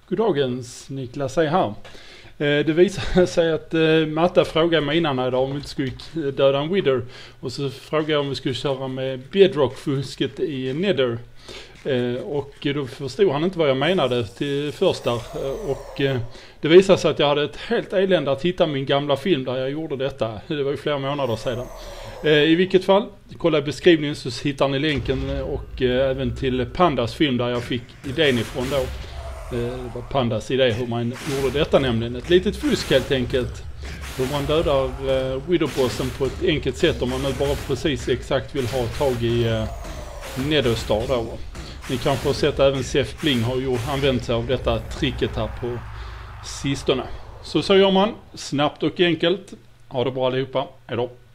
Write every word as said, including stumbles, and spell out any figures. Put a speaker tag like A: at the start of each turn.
A: Goddagens, Niklas säger här. Det visade sig att Matta frågade mig innan idag om vi inte skulle döda en Wither. Och så frågade jag om vi skulle köra med Bedrock-fusket i Nether. Och då förstod han inte vad jag menade till först där. Och det visade sig att jag hade ett helt elände att hitta min gamla film där jag gjorde detta. Det var ju flera månader sedan. I vilket fall, kolla i beskrivningen så hittar ni länken och även till Pandas film där jag fick idén ifrån då. Det var Pandas idé hur man gjorde detta nämligen. Ett litet fusk helt enkelt. Hur man dödar uh, Widowbossen på ett enkelt sätt om man nu bara precis exakt vill ha tag i uh, Netherstar då. Ni kanske har sett även Sef Bling har ju använt sig av detta tricket här på sistone. Så så gör man snabbt och enkelt. Ha det bra allihopa. Hej då.